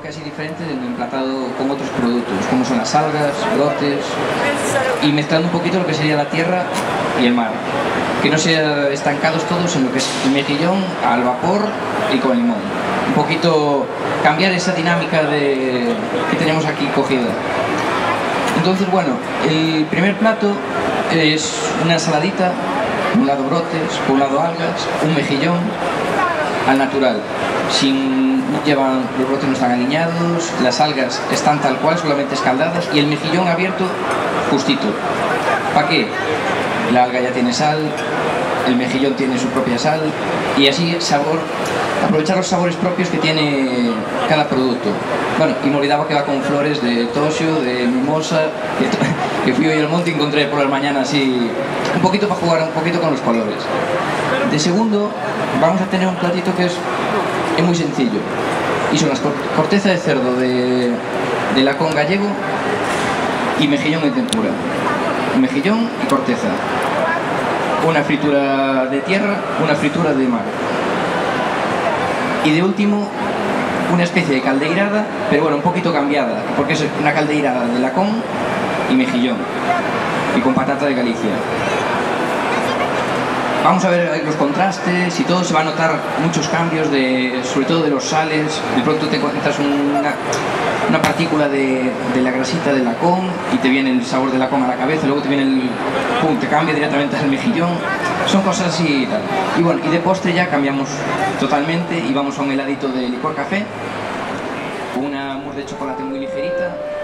toque así diferente emplatado con otros productos, como son las algas, brotes, y mezclando un poquito lo que sería la tierra y el mar. Que no sean estancados todos en lo que es el mejillón al vapor y con limón. Un poquito cambiar esa dinámica que tenemos aquí cogida. Entonces, bueno, el primer plato es una ensaladita, por un lado brotes, por un lado algas, un mejillón al natural. Los brotes no están aliñados, las algas están tal cual, solamente escaldadas, y el mejillón abierto justito. ¿Para qué? La alga ya tiene sal, el mejillón tiene su propia sal, y así aprovechar los sabores propios que tiene cada producto. Bueno, y me olvidaba que va con flores de tosio, de mimosa, que fui hoy al monte y encontré por la mañana así, un poquito para jugar un poquito con los colores. De segundo, vamos a tener un platito que es muy sencillo, y son las corteza de cerdo de lacón gallego y mejillón en tempura. Mejillón y corteza. Una fritura de tierra, una fritura de mar. Y de último, una especie de caldeirada, pero bueno, un poquito cambiada, porque es una caldeirada de lacón y mejillón, y con patata de Galicia. Vamos a ver los contrastes y todo, se va a notar muchos cambios, sobre todo de los sales. De pronto te encuentras una partícula de la grasita del lacón y te viene el sabor del lacón a la cabeza, luego te viene te cambia directamente al mejillón. Son cosas así y tal. Y bueno, y de postre ya cambiamos totalmente y vamos a un heladito de licor café, con una mousse de chocolate muy ligerita.